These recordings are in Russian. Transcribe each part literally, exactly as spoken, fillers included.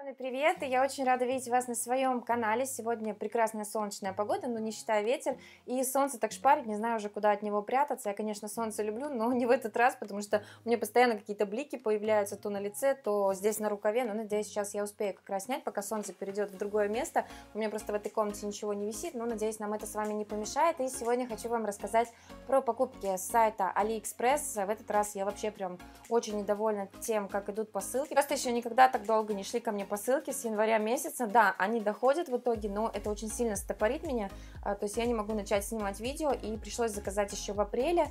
Огромный привет, и я очень рада видеть вас на своем канале. Сегодня прекрасная солнечная погода, но не считая ветер, и солнце так шпарит, не знаю уже, куда от него прятаться. Я, конечно, солнце люблю, но не в этот раз, потому что у меня постоянно какие-то блики появляются то на лице, то здесь на рукаве, но надеюсь, сейчас я успею как раз снять, пока солнце перейдет в другое место. У меня просто в этой комнате ничего не висит, но надеюсь, нам это с вами не помешает. И сегодня хочу вам рассказать про покупки с сайта AliExpress. В этот раз я вообще прям очень недовольна тем, как идут посылки. Просто еще никогда так долго не шли ко мне посылки с января месяца. Да, они доходят в итоге, но это очень сильно стопорит меня, то есть я не могу начать снимать видео, и пришлось заказать еще в апреле,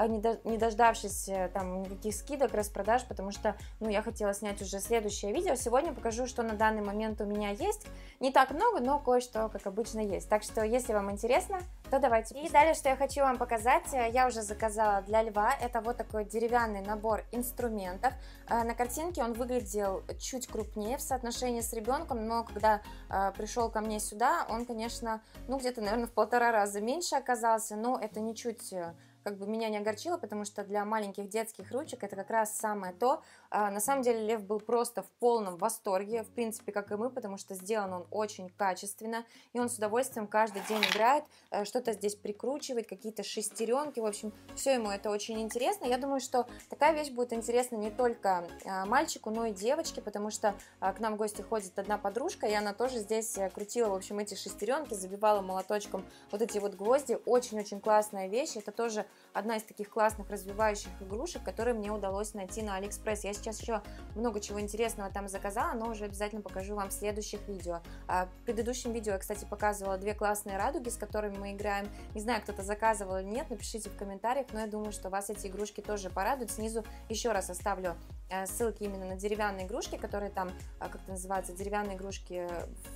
не дождавшись там никаких скидок, распродаж, потому что, ну, я хотела снять уже следующее видео. Сегодня покажу, что на данный момент у меня есть. Не так много, но кое-что, как обычно, есть. Так что, если вам интересно, то давайте. И далее, что я хочу вам показать, я уже заказала для льва. Это вот такой деревянный набор инструментов. На картинке он выглядел чуть крупнее в соотношении с ребенком, но когда э, пришел ко мне сюда, он, конечно, ну где-то, наверное, в полтора раза меньше оказался, но это ничуть как бы меня не огорчило, потому что для маленьких детских ручек это как раз самое то. А, на самом деле Лев был просто в полном восторге, в принципе, как и мы, потому что сделан он очень качественно, и он с удовольствием каждый день играет, что-то здесь прикручивает, какие-то шестеренки, в общем, все ему это очень интересно. Я думаю, что такая вещь будет интересна не только мальчику, но и девочке, потому что к нам в гости ходит одна подружка, и она тоже здесь крутила, в общем, эти шестеренки, забивала молоточком вот эти вот гвозди. Очень-очень классная вещь, это тоже одна из таких классных развивающих игрушек, которые мне удалось найти на AliExpress. Я сейчас еще много чего интересного там заказала, но уже обязательно покажу вам в следующих видео. В предыдущем видео я, кстати, показывала две классные радуги, с которыми мы играем. Не знаю, кто-то заказывал или нет, напишите в комментариях, но я думаю, что вас эти игрушки тоже порадуют. Снизу еще раз оставлю ссылки именно на деревянные игрушки, которые там, как это называется, деревянные игрушки,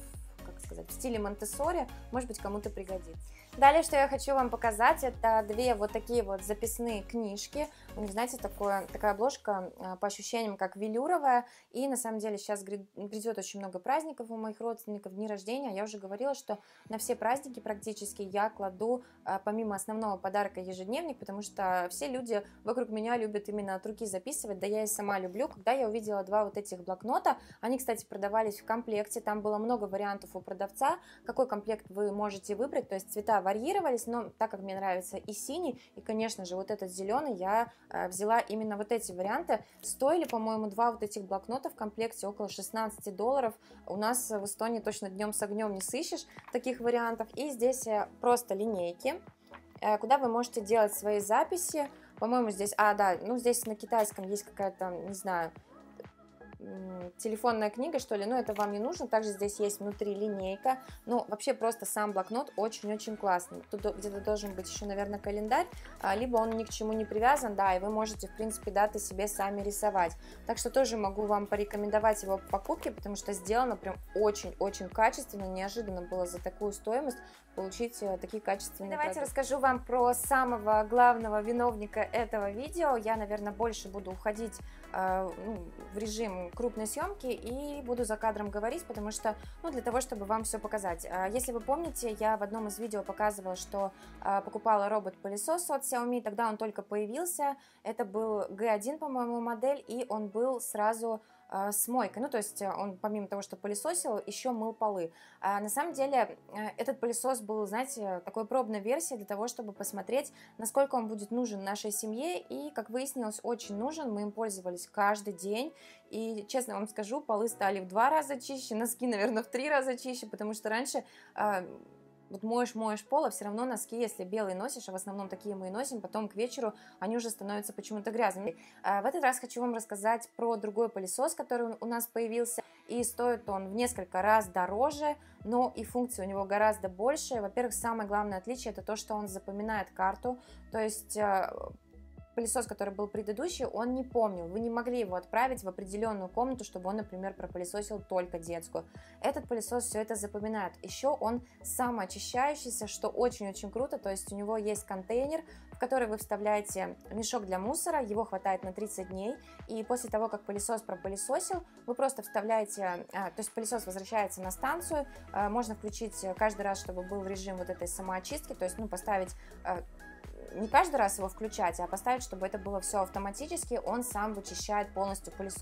как сказать, в стиле Монтессори, может быть, кому-то пригодится. Далее, что я хочу вам показать, это две вот такие вот записные книжки. У них, знаете, такое, такая обложка по ощущениям как велюровая. И на самом деле сейчас грядет очень много праздников у моих родственников, дни рождения. Я уже говорила, что на все праздники практически я кладу помимо основного подарка ежедневник, потому что все люди вокруг меня любят именно от руки записывать, да я и сама люблю. Когда я увидела два вот этих блокнота, они, кстати, продавались в комплекте, там было много вариантов у продавца, какой комплект вы можете выбрать, то есть цвета варьировались, но так как мне нравится и синий, и, конечно же, вот этот зеленый, я э, взяла именно вот эти варианты. Стоили, по-моему, два вот этих блокнота в комплекте около шестнадцати долларов. У нас в Эстонии точно днем с огнем не сыщешь таких вариантов. И здесь просто линейки, э, куда вы можете делать свои записи. По-моему, здесь, а, да, ну здесь на китайском есть какая-то, не знаю, телефонная книга, что ли, но это вам не нужно. Также здесь есть внутри линейка, но вообще просто сам блокнот очень-очень классный. Тут где-то должен быть еще, наверное, календарь, либо он ни к чему не привязан, да, и вы можете, в принципе, даты себе сами рисовать. Так что тоже могу вам порекомендовать его в покупке, потому что сделано прям очень-очень качественно, неожиданно было за такую стоимость получить такие качественные продукты. Давайте расскажу вам про самого главного виновника этого видео. Я, наверное, больше буду уходить э, ну, в режим крупной съемки и буду за кадром говорить, потому что, ну, для того, чтобы вам все показать. Если вы помните, я в одном из видео показывала, что э, покупала робот-пылесос от Xiaomi, тогда он только появился, это был джи один, по-моему, модель, и он был сразу с мойкой, ну то есть он помимо того, что пылесосил, еще мыл полы. А на самом деле этот пылесос был, знаете, такой пробной версией для того, чтобы посмотреть, насколько он будет нужен нашей семье, и, как выяснилось, очень нужен. Мы им пользовались каждый день, и, честно вам скажу, полы стали в два раза чище, носки, наверное, в три раза чище, потому что раньше вот моешь, моешь пол, а все равно носки, если белые носишь, а в основном такие мы и носим, потом к вечеру они уже становятся почему-то грязными. А в этот раз хочу вам рассказать про другой пылесос, который у нас появился, и стоит он в несколько раз дороже, но и функции у него гораздо больше. Во-первых, самое главное отличие — это то, что он запоминает карту, то есть пылесос, который был предыдущий, он не помнил. Вы не могли его отправить в определенную комнату, чтобы он, например, пропылесосил только детскую. Этот пылесос все это запоминает. Еще он самоочищающийся, что очень-очень круто. То есть у него есть контейнер, в который вы вставляете мешок для мусора, его хватает на тридцать дней. И после того, как пылесос пропылесосил, вы просто вставляете, то есть пылесос возвращается на станцию. Можно включить каждый раз, чтобы был режим вот этой самоочистки, то есть, ну, поставить не каждый раз его включать, а поставить, чтобы это было все автоматически, он сам вычищает полностью пылесос.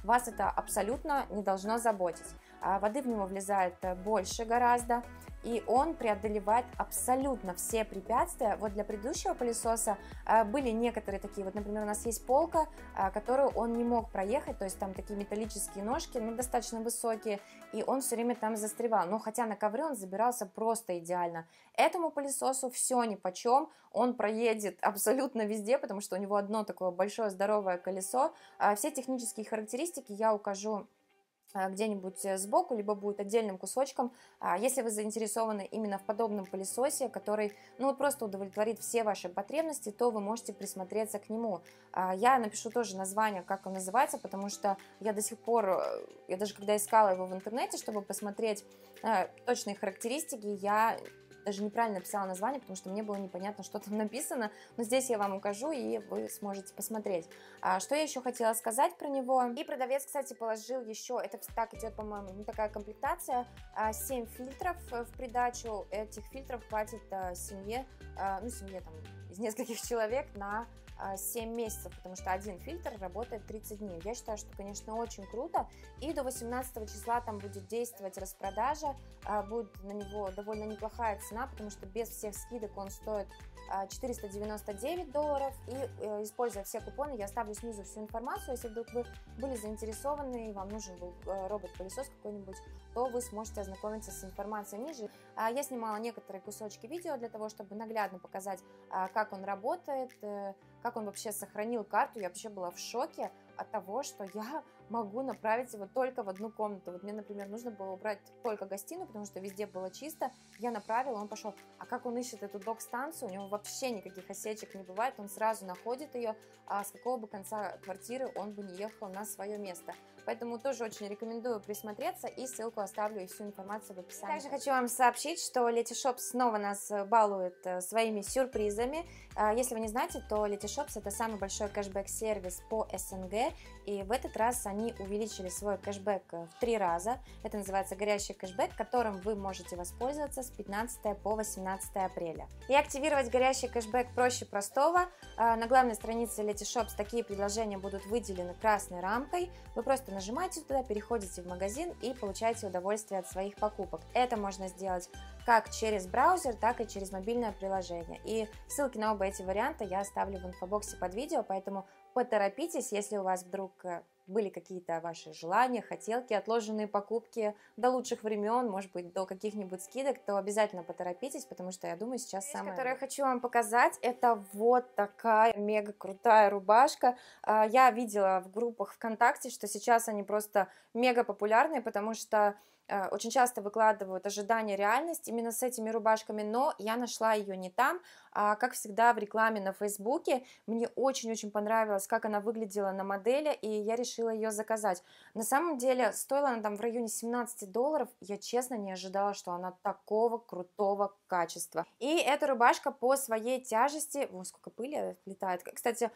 вас это абсолютно не должно заботить. Воды в него влезает больше гораздо, и он преодолевает абсолютно все препятствия. Вот для предыдущего пылесоса были некоторые такие, вот, например, у нас есть полка, которую он не мог проехать, то есть там такие металлические ножки, ну, достаточно высокие, и он все время там застревал, но хотя на ковре он забирался просто идеально. Этому пылесосу все нипочем, он проедет абсолютно везде, потому что у него одно такое большое здоровое колесо. Все технические характеристики я укажу где-нибудь сбоку, либо будет отдельным кусочком. Если вы заинтересованы именно в подобном пылесосе, который, ну, вот просто удовлетворит все ваши потребности, то вы можете присмотреться к нему. Я напишу тоже название, как он называется, потому что я до сих пор, я даже когда искала его в интернете, чтобы посмотреть точные характеристики, я даже неправильно написала название, потому что мне было непонятно, что там написано, но здесь я вам укажу, и вы сможете посмотреть. А, что я еще хотела сказать про него? И продавец, кстати, положил еще, это так идет, по-моему, не такая комплектация, семь фильтров в придачу. Этих фильтров хватит семье, ну, семье там из нескольких человек на семь месяцев, потому что один фильтр работает тридцать дней. Я считаю, что, конечно, очень круто. И до восемнадцатого числа там будет действовать распродажа, будет на него довольно неплохая цена, потому что без всех скидок он стоит четыреста девяносто девять долларов. И используя все купоны, я оставлю снизу всю информацию. Если вдруг вы были заинтересованы и вам нужен был робот-пылесос какой-нибудь, то вы сможете ознакомиться с информацией ниже. Я снимала некоторые кусочки видео для того, чтобы наглядно показать, как он работает, как он вообще сохранил карту. Я вообще была в шоке от того, что я могу направить его только в одну комнату. Вот мне, например, нужно было убрать только гостиную, потому что везде было чисто. Я направила, он пошел. А как он ищет эту док-станцию? У него вообще никаких осечек не бывает. Он сразу находит ее, а с какого бы конца квартиры он бы не ехал на свое место. Поэтому тоже очень рекомендую присмотреться, и ссылку оставлю и всю информацию в описании. Также хочу вам сообщить, что Letyshops снова нас балует своими сюрпризами. Если вы не знаете, то Letyshops — это самый большой кэшбэк-сервис по эс эн гэ, и в этот раз они увеличили свой кэшбэк в три раза. Это называется горящий кэшбэк, которым вы можете воспользоваться с пятнадцатого по восемнадцатое апреля. И активировать горящий кэшбэк проще простого. На главной странице Letyshops такие предложения будут выделены красной рамкой. Вы просто нажимаете туда, переходите в магазин и получаете удовольствие от своих покупок. Это можно сделать как через браузер, так и через мобильное приложение. И ссылки на оба эти варианта я оставлю в инфобоксе под видео, поэтому поторопитесь, если у вас вдруг были какие-то ваши желания, хотелки, отложенные покупки до лучших времен, может быть, до каких-нибудь скидок, то обязательно поторопитесь, потому что я думаю, сейчас самое... Которую я хочу вам показать, это вот такая мега крутая рубашка. Я видела в группах ВКонтакте, что сейчас они просто мега популярные, потому что очень часто выкладывают ожидания, реальность именно с этими рубашками, но я нашла ее не там, а, как всегда, в рекламе на Фейсбуке. Мне очень-очень понравилось, как она выглядела на модели, и я решила ее заказать. На самом деле, стоила она там в районе семнадцати долларов, я честно не ожидала, что она такого крутого качества. И эта рубашка по своей тяжести, о, сколько пыли летает. Кстати,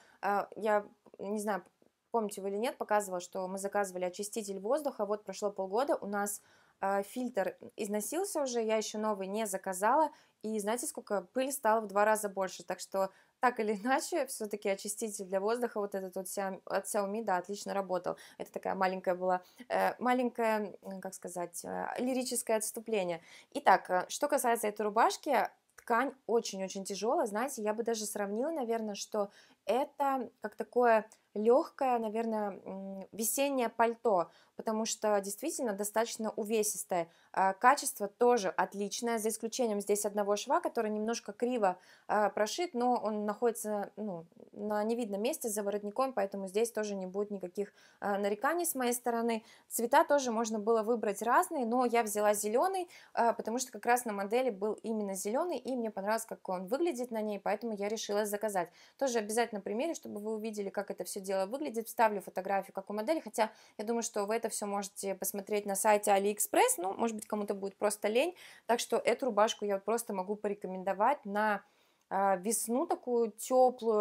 я не знаю, помните вы или нет, показывала, что мы заказывали очиститель воздуха, вот прошло полгода, у нас фильтр износился уже, я еще новый не заказала, и знаете, сколько пыль стала в два раза больше, так что так или иначе, все-таки очиститель для воздуха, вот этот вот от Xiaomi, да, отлично работал. Это такая маленькая была, маленькое, как сказать, лирическое отступление. Итак, что касается этой рубашки, ткань очень-очень тяжелая, знаете, я бы даже сравнила, наверное, что это как такое легкое, наверное, весеннее пальто, потому что действительно достаточно увесистое. Качество тоже отличное, за исключением здесь одного шва, который немножко криво прошит, но он находится, ну, на невидном месте за воротником, поэтому здесь тоже не будет никаких нареканий с моей стороны. Цвета тоже можно было выбрать разные, но я взяла зеленый, потому что как раз на модели был именно зеленый, и мне понравилось, как он выглядит на ней, поэтому я решила заказать. Тоже обязательно примерю, чтобы вы увидели, как это все дело выглядит. Вставлю фотографию, как у модели, хотя я думаю, что вы это все можете посмотреть на сайте Алиэкспресс, ну, может быть, кому-то будет просто лень, так что эту рубашку я просто могу порекомендовать на весну такую теплую,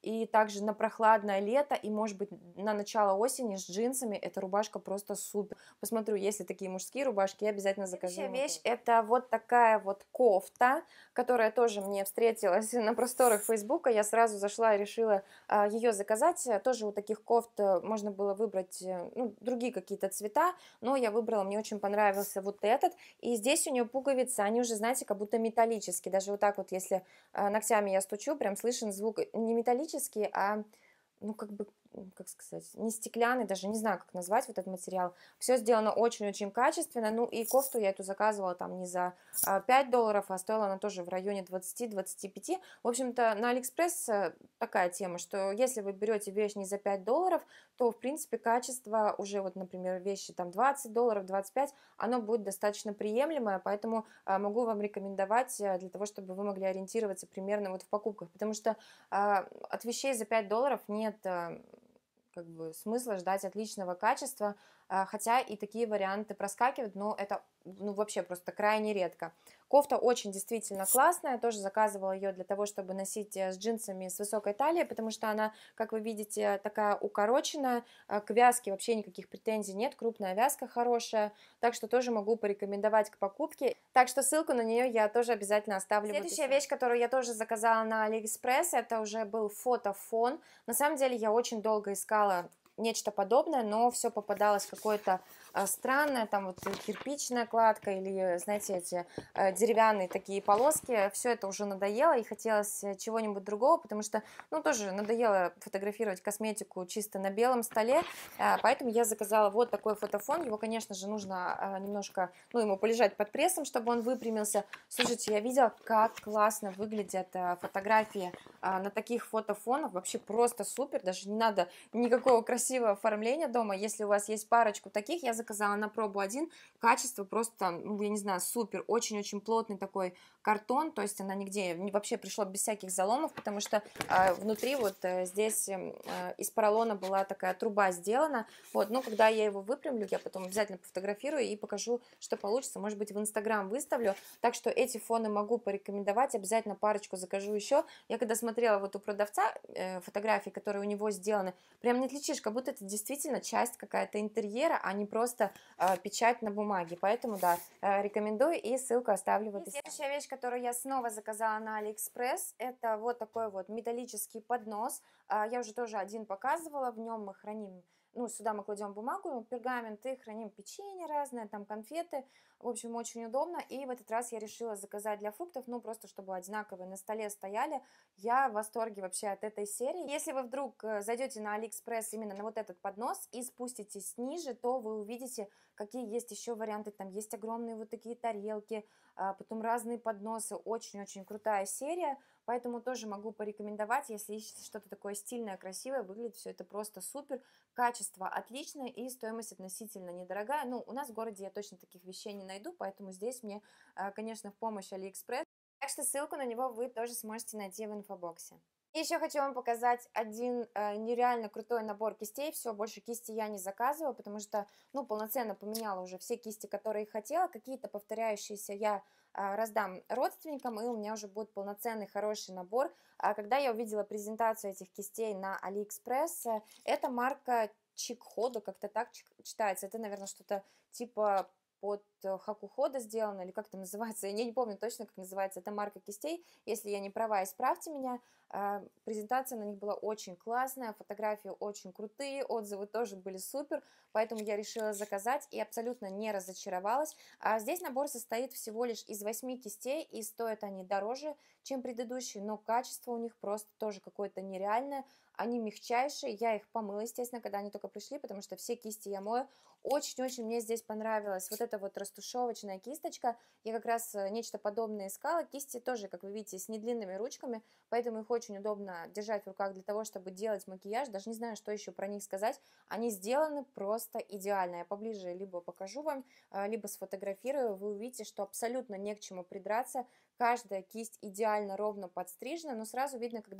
и также на прохладное лето, и, может быть, на начало осени с джинсами эта рубашка просто супер. Посмотрю, если такие мужские рубашки, я обязательно закажу. Следующая вещь — это вот такая вот кофта, которая тоже мне встретилась на просторах Фейсбука. Я сразу зашла и решила а, ее заказать. Тоже у таких кофт э, можно было выбрать, э, ну, другие какие-то цвета, но я выбрала, мне очень понравился вот этот. И здесь у нее пуговицы, они уже, знаете, как будто металлические. Даже вот так вот, если а, ногтями я стучу, прям слышен звук не металлический, а, ну, как бы, м, как сказать, не стеклянный, даже не знаю, как назвать вот этот материал. Все сделано очень-очень качественно. Ну, и кофту я эту заказывала там не за а, пять долларов, а стоила она тоже в районе двадцати-двадцати пяти. В общем-то, на Алиэкспресс э, такая тема, что если вы берете вещь не за пять долларов, то, в принципе, качество уже, вот, например, вещи там двадцать долларов, двадцать пять, оно будет достаточно приемлемое, поэтому а, могу вам рекомендовать э, для того, чтобы вы могли ориентироваться примерно вот в покупках, потому что а, от вещей за пять долларов нет а, как бы смысла ждать отличного качества, а, хотя и такие варианты проскакивают, но это ну, вообще просто крайне редко. Кофта очень действительно классная, тоже заказывала ее для того, чтобы носить э, с джинсами с высокой талией, потому что она, как вы видите, такая укороченная, а, к вязке вообще никаких претензий нет, крупная вязка хорошая, так что тоже могу порекомендовать к покупке. Так что ссылку на нее я тоже обязательно оставлю. Следующая вещь, которую я тоже заказала на Алиэкспресс, это уже был фотофон. На самом деле я очень долго искала нечто подобное, но все попадалось какое-то а, странное, там вот кирпичная кладка или, знаете, эти а, деревянные такие полоски, все это уже надоело, и хотелось чего-нибудь другого, потому что, ну, тоже надоело фотографировать косметику чисто на белом столе, а, поэтому я заказала вот такой фотофон, его, конечно же, нужно а, немножко, ну, ему полежать под прессом, чтобы он выпрямился. Слушайте, я видела, как классно выглядят а, фотографии а, на таких фотофонах, вообще просто супер, даже не надо никакого красивого оформления дома. Если у вас есть парочку таких, я заказала на пробу один, качество просто, ну, я не знаю, супер, очень-очень плотный такой картон, то есть она нигде, вообще пришло без всяких заломов, потому что э, внутри вот э, здесь э, из поролона была такая труба сделана, вот, ну, когда я его выпрямлю, я потом обязательно пофотографирую и покажу, что получится, может быть, в Инстаграм выставлю, так что эти фоны могу порекомендовать, обязательно парочку закажу еще. Я когда смотрела вот у продавца э, фотографии, которые у него сделаны, прям не отличишь, как будто это действительно часть какая-то интерьера, а не просто э, печать на бумаге. Поэтому, да, э, рекомендую, и ссылку оставлю в описании. Следующая вещь, которую я снова заказала на Алиэкспресс, это вот такой вот металлический поднос. Э, я уже тоже один показывала, в нем мы храним, ну, сюда мы кладем бумагу, пергамент, и храним печенье разное, там конфеты. В общем, очень удобно. И в этот раз я решила заказать для фруктов, ну, просто чтобы одинаковые на столе стояли. Я в восторге вообще от этой серии. Если вы вдруг э, зайдете на Алиэкспресс именно на вот этот поднос и спуститесь ниже, то вы увидите, какие есть еще варианты. Там есть огромные вот такие тарелки, а, потом разные подносы. Очень-очень крутая серия. Поэтому тоже могу порекомендовать, если ищете что-то такое стильное, красивое, выглядит все это просто супер, качество отличное и стоимость относительно недорогая. Ну, у нас в городе я точно таких вещей не найду, поэтому здесь мне, а, конечно, в помощь Алиэкспресс. Так что ссылку на него вы тоже сможете найти в инфобоксе. И еще хочу вам показать один э, нереально крутой набор кистей. Все, больше кисти я не заказываю, потому что, ну, полноценно поменяла уже все кисти, которые хотела. Какие-то повторяющиеся я э, раздам родственникам, и у меня уже будет полноценный хороший набор. А когда я увидела презентацию этих кистей на Алиэкспресс, э, это марка Чикхода, как-то так читается. Это, наверное, что-то типа под Хакухода сделано, или как это называется, я не, не помню точно, как называется эта марка кистей, если я не права, исправьте меня. Презентация на них была очень классная, фотографии очень крутые, отзывы тоже были супер, поэтому я решила заказать и абсолютно не разочаровалась. А здесь набор состоит всего лишь из восьми кистей, и стоят они дороже, чем предыдущие, но качество у них просто тоже какое-то нереальное, они мягчайшие, я их помыла, естественно, когда они только пришли, потому что все кисти я мою. Очень-очень мне здесь понравилась вот эта вот растушевочная кисточка, я как раз нечто подобное искала, кисти тоже, как вы видите, с недлинными ручками, поэтому их очень удобно держать в руках для того, чтобы делать макияж, даже не знаю, что еще про них сказать, они сделаны просто идеально, я поближе либо покажу вам, либо сфотографирую, вы увидите, что абсолютно не к чему придраться, каждая кисть идеально ровно подстрижена, но сразу видно, когда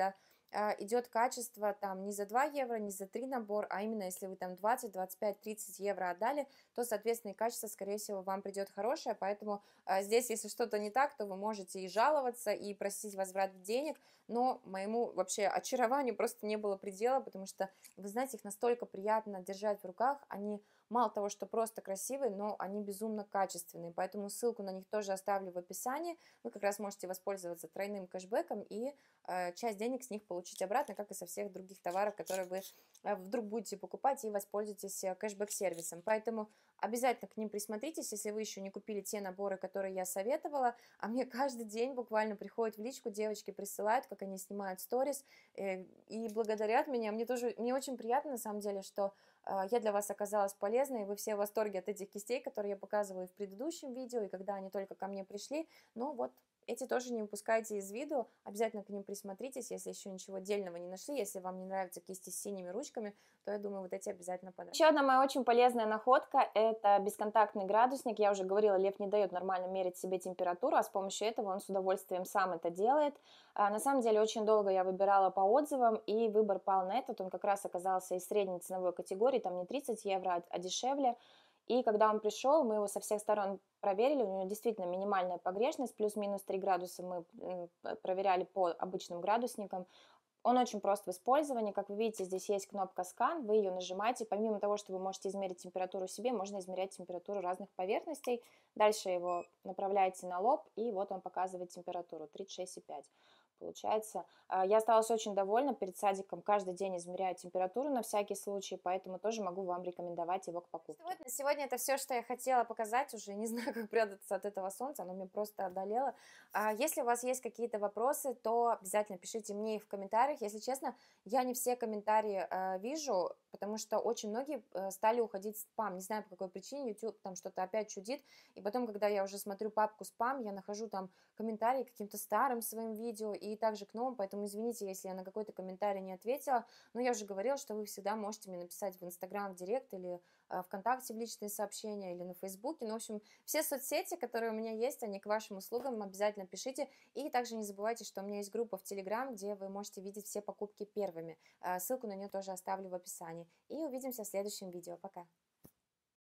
а, идет качество там не за два евро, не за три набор, а именно если вы там двадцать, двадцать пять, тридцать евро отдали, то, соответственно, и качество, скорее всего, вам придет хорошее, поэтому а, здесь, если что-то не так, то вы можете и жаловаться, и просить возврат денег, но моему вообще очарованию просто не было предела, потому что, вы знаете, их настолько приятно держать в руках, они мало того, что просто красивые, но они безумно качественные, поэтому ссылку на них тоже оставлю в описании, вы как раз можете воспользоваться тройным кэшбэком и э, часть денег с них получить обратно, как и со всех других товаров, которые вы э, вдруг будете покупать и воспользуетесь э, кэшбэк-сервисом, поэтому обязательно к ним присмотритесь, если вы еще не купили те наборы, которые я советовала, а мне каждый день буквально приходят в личку, девочки присылают, как они снимают сторис э, и благодарят меня, мне тоже, мне очень приятно на самом деле, что я для вас оказалась полезной, и вы все в восторге от этих кистей, которые я показываю в предыдущем видео, и когда они только ко мне пришли, ну вот, эти тоже не упускайте из виду, обязательно к ним присмотритесь, если еще ничего отдельного не нашли, если вам не нравятся кисти с синими ручками, то я думаю, вот эти обязательно понравятся. Еще одна моя очень полезная находка, это бесконтактный градусник, я уже говорила, Лев не дает нормально мерить себе температуру, а с помощью этого он с удовольствием сам это делает. А, на самом деле, очень долго я выбирала по отзывам, и выбор пал на этот, он как раз оказался из средней ценовой категории, там не тридцать евро, а дешевле. И когда он пришел, мы его со всех сторон проверили, у него действительно минимальная погрешность, плюс-минус три градуса мы проверяли по обычным градусникам. Он очень прост в использовании, как вы видите, здесь есть кнопка «Скан», вы ее нажимаете, помимо того, что вы можете измерить температуру себе, можно измерять температуру разных поверхностей, дальше его направляете на лоб, и вот он показывает температуру тридцать шесть и пять. Получается, я осталась очень довольна, перед садиком каждый день измеряю температуру на всякий случай, поэтому тоже могу вам рекомендовать его к покупке. Вот на сегодня это все, что я хотела показать, уже не знаю, как прятаться от этого солнца, оно меня просто одолело. Если у вас есть какие-то вопросы, то обязательно пишите мне их в комментариях. Если честно, я не все комментарии вижу, потому что очень многие стали уходить в спам, не знаю по какой причине, YouTube там что-то опять чудит, и потом, когда я уже смотрю папку спам, я нахожу там комментарии к каким-то старым своим видео и также к новым, поэтому извините, если я на какой-то комментарий не ответила, но я уже говорила, что вы всегда можете мне написать в Инстаграм, в Директ или ВКонтакте в личные сообщения или на Фейсбуке, ну, в общем, все соцсети, которые у меня есть, они к вашим услугам, обязательно пишите, и также не забывайте, что у меня есть группа в Телеграм, где вы можете видеть все покупки первыми, ссылку на нее тоже оставлю в описании, и увидимся в следующем видео, пока!